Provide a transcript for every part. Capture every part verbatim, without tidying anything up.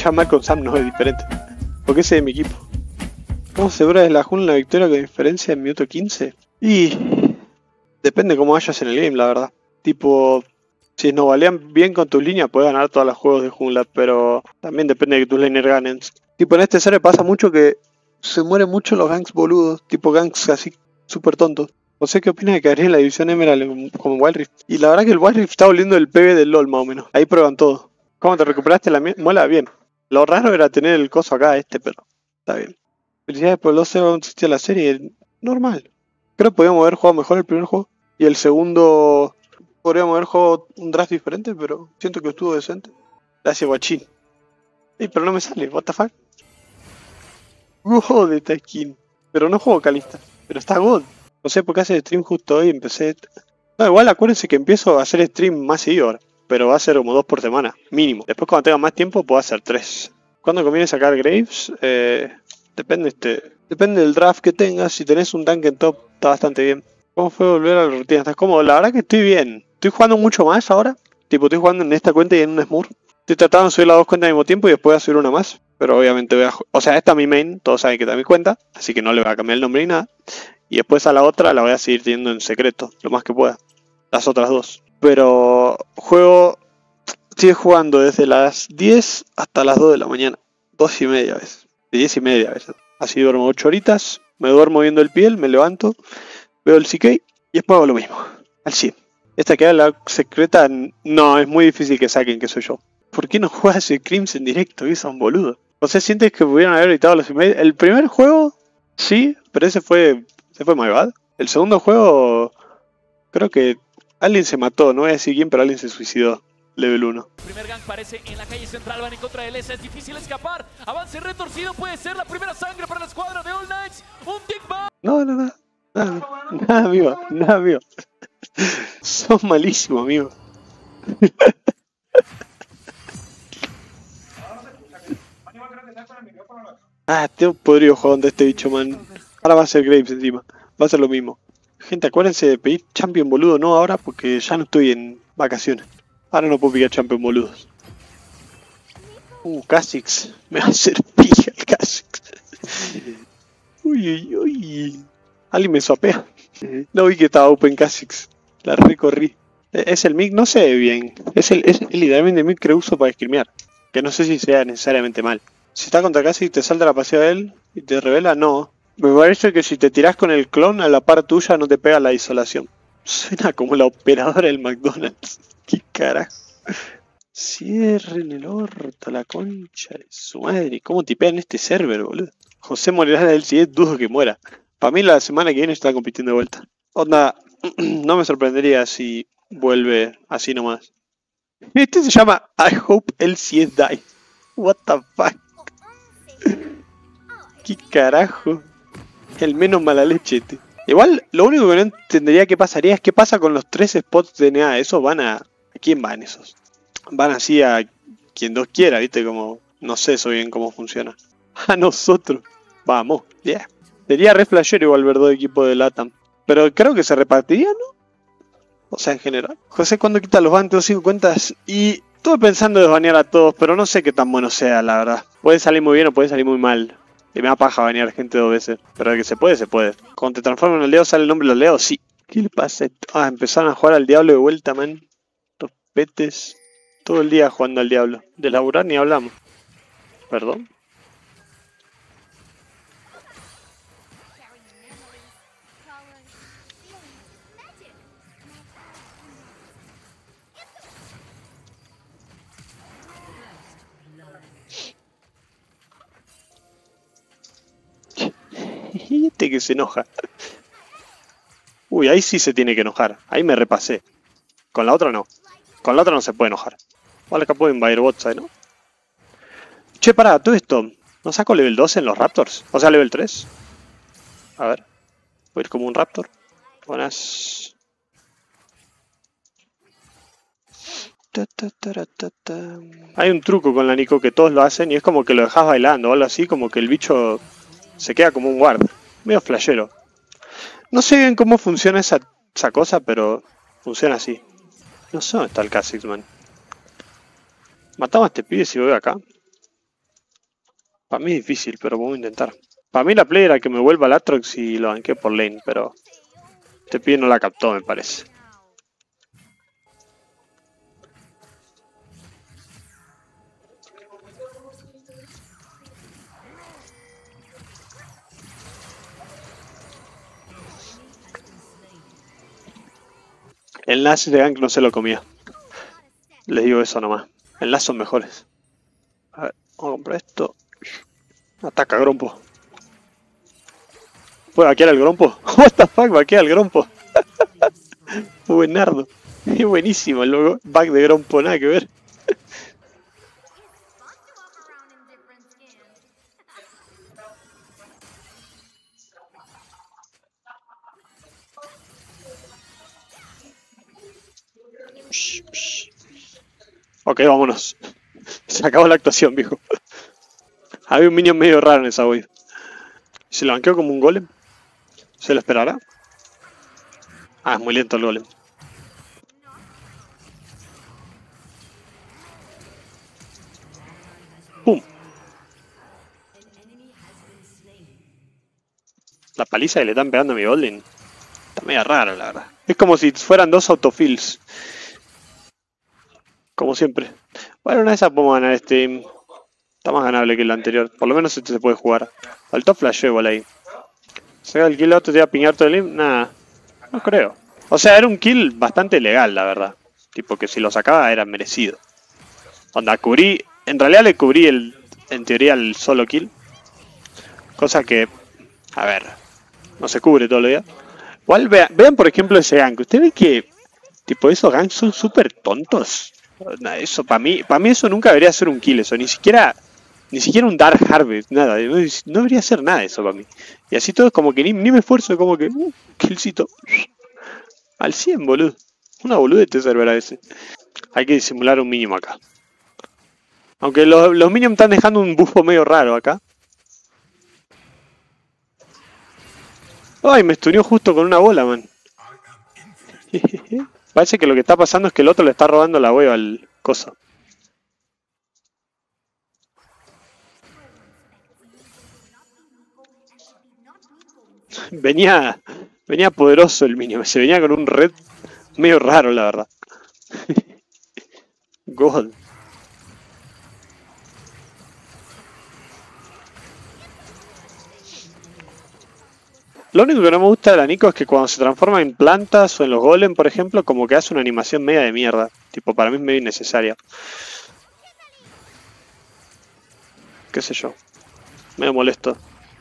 ya Malcolm Sam no es diferente. Porque ese es de mi equipo. ¿Cómo se dura de la jungla la victoria con diferencia en minuto quince? Y depende cómo vayas en el game, la verdad. Tipo, si nos valean bien con tus líneas, puedes ganar todos los juegos de jungla, pero también depende de que tus laners ganen. Tipo, en este server pasa mucho que se mueren mucho los ganks boludos, tipo ganks así súper tontos. No sé qué opinas de que en la división Emerald como Wild Rift. Y la verdad que el Wild Rift está volviendo el P B del LoL más o menos. Ahí prueban todo. ¿Cómo te recuperaste la muela? Bien. Lo raro era tener el coso acá, este, pero está bien. Felicidades por el dos cero a la serie. Normal. Creo que podríamos haber jugado mejor el primer juego. Y el segundo podríamos haber jugado un draft diferente, pero siento que estuvo decente. Gracias, guachín. Ey, pero no me sale, what the fuck. God esta skin. Pero no juego Kalista. Pero está God. No sé por qué hace stream justo hoy. Empecé. No, igual acuérdense que empiezo a hacer stream más seguido ahora. Pero va a ser como dos por semana, mínimo. Después cuando tenga más tiempo puedo hacer tres. ¿Cuándo conviene sacar Graves? Eh, depende este. Depende del draft que tengas. Si tenés un tanque en top, está bastante bien. ¿Cómo fue volver a la rutina? ¿Estás cómodo? La verdad que estoy bien. Estoy jugando mucho más ahora. Tipo, estoy jugando en esta cuenta y en un Smurf. Estoy tratando de subir las dos cuentas al mismo tiempo y después voy a subir una más. Pero obviamente voy a... O sea, esta es mi main. Todos saben que está mi cuenta. Así que no le voy a cambiar el nombre ni nada. Y después a la otra la voy a seguir teniendo en secreto. Lo más que pueda. Las otras dos. Pero juego... Estoy jugando desde las diez hasta las dos de la mañana. dos y media a veces. De diez y media a veces. Así duermo ocho horitas. Me duermo viendo el piel. Me levanto. Veo el C K. Y después hago lo mismo. Al cien. Esta que era la secreta. No, es muy difícil que saquen que soy yo. ¿Por qué no juegas el Crims en directo? Que son boludos. O sea, sientes que pudieron haber editado los emails. El primer juego, sí, pero ese fue. Ese fue my bad. El segundo juego. Creo que alguien se mató. No voy a decir quién, pero alguien se suicidó. Level uno. El primer gang parece en la calle central, van en contra de Lesa, es difícil escapar. Avance retorcido, puede ser la primera sangre para la escuadra de All Knights. Un Dick Bang. No, no, no. Nada, nada, amigo. Nada, amigo. Sos malísimo, amigo. Ah, tengo podrido jugar contra este bicho, man. Ahora va a ser Graves encima. Va a ser lo mismo. Gente, acuérdense de pedir champion boludo, no ahora porque ya no estoy en vacaciones. Ahora no puedo pillar champion boludos. Uh, Kha'Zix. Me va a hacer pija el Kha'Zix. Uy, uy, uy. Alguien me swapea. No vi que estaba open Kha'Zix. La recorrí. Es el mic, no se ve bien. Es, el, es, es literalmente el mic que uso para screamear. Que no sé si sea necesariamente mal. Si está contra Kha'Zix te salta la pasiva de él y te revela, no. Me parece que si te tirás con el clon a la par tuya no te pega la isolación. Suena como la operadora del McDonald's. ¿Qué carajo? Cierren el orto, la concha de su madre. ¿Cómo tipean este server, boludo? José morirá del C S, dudo que muera. Para mí la semana que viene está compitiendo de vuelta. Onda, no me sorprendería si vuelve así nomás. Este se llama I hope L C S die. What the fuck. ¿Qué carajo? El menos mala leche este. Igual, lo único que no entendería que pasaría es qué pasa con los tres spots de N A. Esos van a... ¿A quién van esos? Van así a quien Dios quiera, ¿viste? Como... No sé eso bien cómo funciona. A nosotros. Vamos, yeah. Sería re flashero igual ver dos equipos de LATAM. Pero creo que se repartiría, ¿no? O sea, en general. José, ¿cuándo quita los ban? Tengo cinco cuentas y... Estuve pensando en desbanear a todos, pero no sé qué tan bueno sea, la verdad. Puede salir muy bien o puede salir muy mal. Y me da paja banear gente dos veces. Pero de que se puede, se puede. Cuando te transforman en el Leo, ¿sale el nombre de los Leos? Sí. ¿Qué le pasa a esto? Ah, empezaron a jugar al diablo de vuelta, man. Los petes. Todo el día jugando al diablo. De laburar ni hablamos. Perdón. Y este que se enoja. Uy, ahí sí se tiene que enojar. Ahí me repasé. Con la otra no. Con la otra no se puede enojar. Vale, acá puedo invadir bots, ¿no? Che, pará, todo esto. ¿No saco level doce en los Raptors? O sea, level tres. A ver. Voy a ir como un Raptor. Buenas. Ta, ta, ta, ta, ta. Hay un truco con la Nico que todos lo hacen y es como que lo dejas bailando o algo así, como que el bicho se queda como un guard. Medio flashero. No sé bien cómo funciona esa, esa cosa, pero funciona así. No sé dónde está el Kha'Zix, man. Matamos a este pibe si voy acá. Para mí es difícil, pero vamos a intentar. Para mí la play era que me vuelva al Atrox y lo banqué por lane, pero este pibe no la captó, me parece. El Nash de gank no se lo comía. Les digo eso nomás. El Nash son mejores. A ver, vamos a comprar esto. Ataca Grompo. ¿Puede vaquear al Grompo? What the fuck, vaquea al Grompo. Buenardo. Es buenísimo el logo. Back de Grompo, nada que ver. Ok, vámonos. Se acabó la actuación, viejo. Había un minion medio raro en esa wave. ¿Se lo banqueó como un golem? ¿Se lo esperará? Ah, es muy lento el golem. ¡Pum! La paliza que le están pegando a mi golem está media rara, la verdad. Es como si fueran dos autofills. Como siempre. Bueno, una de esas podemos ganar este. Está más ganable que el anterior. Por lo menos este se puede jugar. Faltó flasheo igual ahí. ¿Saca el kill otro te iba a piñar todo el lim? Nada. No creo. O sea, era un kill bastante legal, la verdad. Tipo que si lo sacaba era merecido. Onda, cubrí. En realidad le cubrí el. En teoría el solo kill. Cosa que. A ver. No se cubre todo el día. Igual vean, vean por ejemplo ese gank. Ustedes ven que. Tipo, esos ganks son súper tontos. Eso, para mí, para mí eso nunca debería ser un kill, eso, ni siquiera, ni siquiera un Dark Harvest, nada, no, no debería ser nada eso para mí. Y así todo es como que ni, ni me esfuerzo, como que, uh, killcito, al cien, boludo. Una boludez este server a veces. Hay que disimular un mínimo acá. Aunque los, los minions están dejando un buffo medio raro acá. Ay, me stuneó justo con una bola, man. Parece que lo que está pasando es que el otro le está robando la wave al coso. Venía, venía poderoso el minion, se venía con un red medio raro, la verdad. God. Lo único que no me gusta de la Nico es que cuando se transforma en plantas o en los golem, por ejemplo, como que hace una animación media de mierda. Tipo, para mí es medio innecesaria. Qué sé yo. Medio molesto.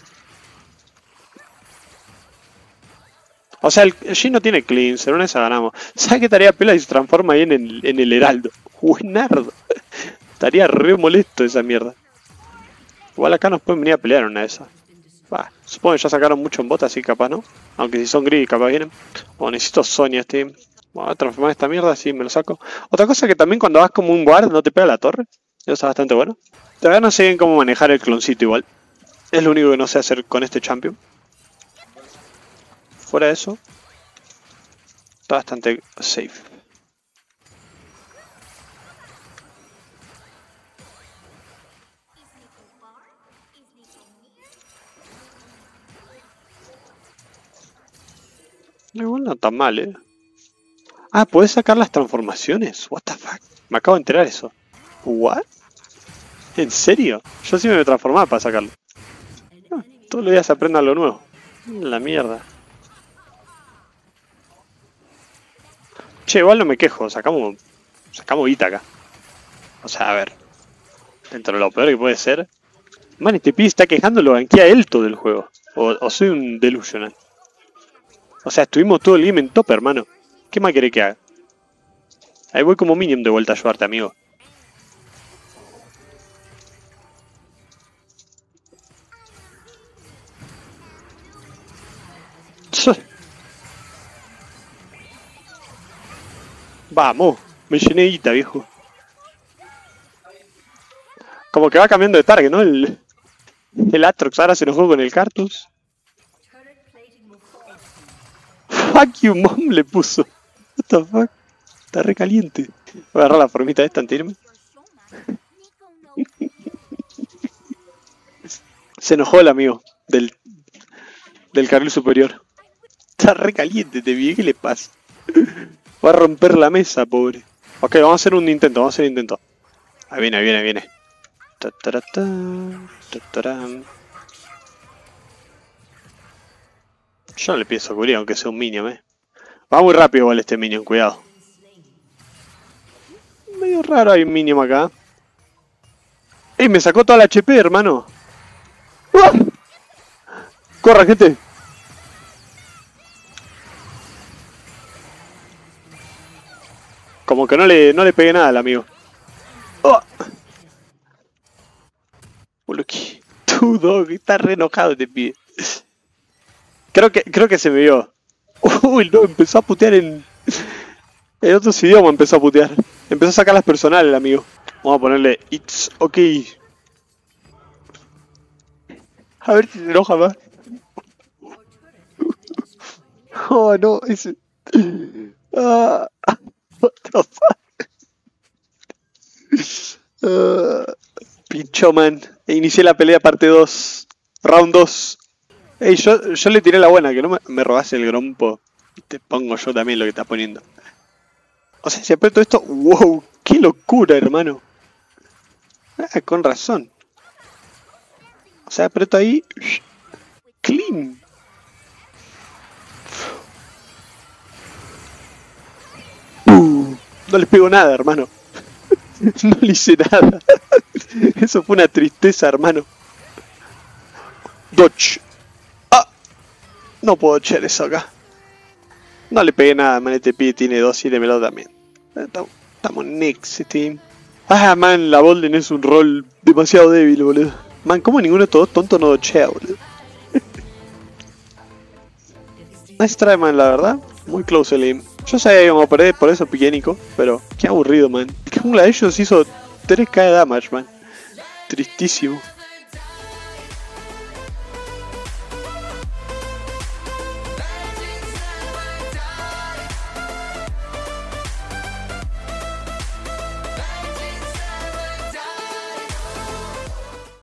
O sea, el Jhin no tiene cleanser, una de esas ganamos. ¿Sabes qué estaría pela si se transforma ahí en el, en el heraldo? Buenardo. Estaría re molesto esa mierda. Igual acá nos pueden venir a pelear una de esas. Bah, supongo que ya sacaron mucho en bota, así que capaz no. Aunque si son gris, capaz vienen. Bueno, necesito Sonia, este. Bueno, voy a transformar esta mierda, así me lo saco. Otra cosa que también cuando vas como un guard no te pega la torre. Eso está bastante bueno. Todavía no sé bien cómo manejar el cloncito igual. Es lo único que no sé hacer con este champion. Fuera de eso, está bastante safe. Igual no tan mal, eh. Ah, ¿puedes sacar las transformaciones? What the fuck. Me acabo de enterar eso. What? ¿En serio? Yo sí me transformaba para sacarlo. Ah, todos los días se aprende algo nuevo. La mierda. Che, igual no me quejo. Sacamos, sacamos guita acá. O sea, a ver. Dentro de lo peor que puede ser. Man, este pibe está quejando, lo banquea él todo el juego. O, o soy un delusional. O sea, estuvimos todo el game en top, hermano. ¿Qué más querés que haga? Ahí voy como minion de vuelta a ayudarte, amigo. Vamos, me llené de guita, viejo. Como que va cambiando de target, ¿no? El, el Atrox ahora se enojó con el Cartus. Fuck you, mom, le puso. What the fuck? Está re caliente. Voy a agarrar la formita esta antes de irme. Se enojó el amigo del, del carril superior. Está re caliente este pibe, ¿qué le pasa? Va a romper la mesa, pobre. Ok, vamos a hacer un intento, vamos a hacer un intento. Ahí viene, ahí viene, ahí viene. Yo no le pienso cubrir, aunque sea un minion, eh. Va muy rápido igual este minion, cuidado. Medio raro hay un minion acá. ¡Ey! Me sacó toda la H P, hermano. ¡Ah! ¡Corra, gente! Como que no le, no le pegué nada al amigo. ¡Oh! Boluki. Tu dog, está re enojado este pibe. Creo que, creo que se me vio. Uy, no, empezó a putear en... En otros idiomas empezó a putear. Empezó a sacar las personales el amigo. Vamos a ponerle it's okay. A ver si se enoja más. Oh no, ese... Ah, what the fuck. Uh, pincho, man. E inicié la pelea parte dos. Round dos. Ey, yo, yo le tiré la buena, que no me, me robase el grompo. Y te pongo yo también lo que estás poniendo. O sea, si aprieto esto... ¡Wow! ¡Qué locura, hermano! Ah, con razón. O sea, aprieto ahí... ¡Clean! Uh, no les pego nada, hermano. No le hice nada. Eso fue una tristeza, hermano. Dodge. Ah, no puedo echar eso acá. No le pegué nada, man. Este pibe tiene dos y démelo también. Estamos next, team. Ah, man, la Bolden es un rol demasiado débil, boludo. Man, como ninguno de estos dos tontos no dochea, boludo. Nice try, man, la verdad. Muy close el aim. Yo sabía que íbamos a perder, por eso piqué Nico. Pero qué aburrido, man. El jungla de ellos hizo tres K de damage, man. Tristísimo.